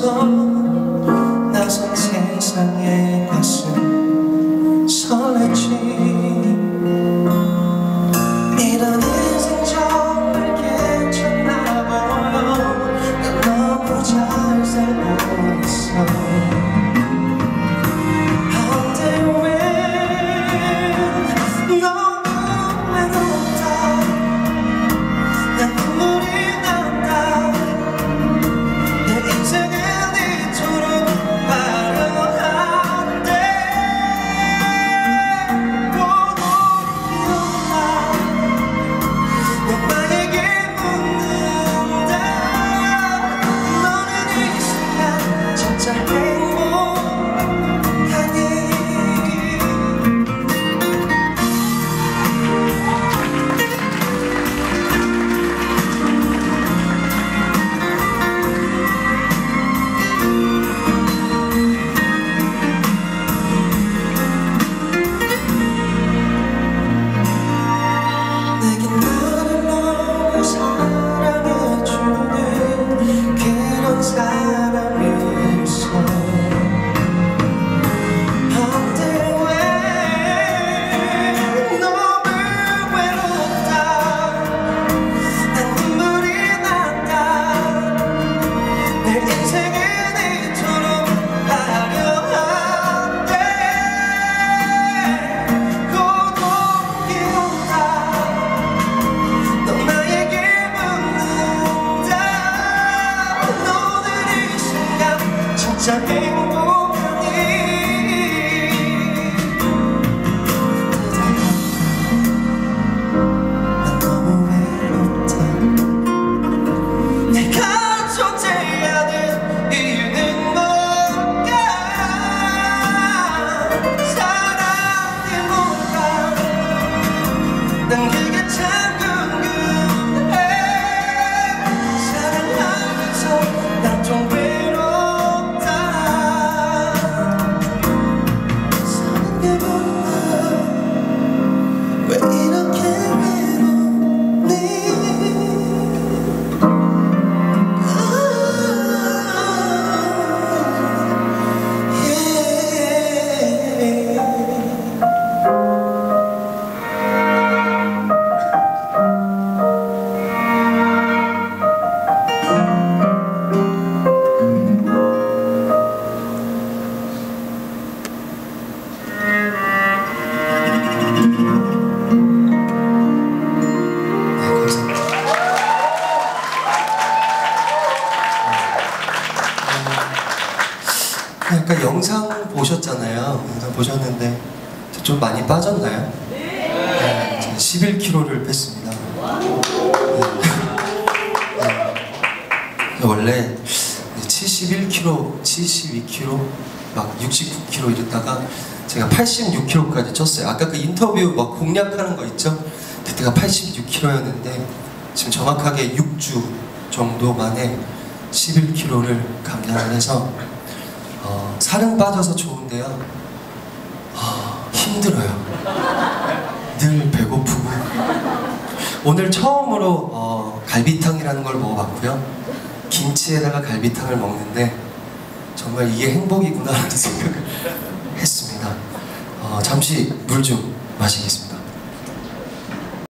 없어 낯선 세상에 가슴 설레지. 이런 인생 정말 괜찮나 보여. 난 너무 잘 살고 있어. 진짜 행복하니. 난 너무 외롭다. 내가 존재해야 될 이유는 뭘까? 사랑이 뭘까? 난 그게 참 궁금해. 사랑하면서 난 좀 아까 영상 보셨잖아요. 영상 보셨는데 좀 많이 빠졌나요? 네. 11kg를 뺐습니다. 네. 원래 71kg, 72kg, 막 69kg 이랬다가 제가 86kg까지 쪘어요. 아까 그 인터뷰 막 공략하는 거 있죠? 그때가 86kg였는데 지금 정확하게 6주 정도 만에 11kg를 감량을 해서 살은 빠져서 좋은데요, 힘들어요. 늘 배고프고. 오늘 처음으로 갈비탕이라는 걸 먹어봤고요. 김치에다가 갈비탕을 먹는데 정말 이게 행복이구나 하는 생각을 했습니다. 잠시 물 좀 마시겠습니다.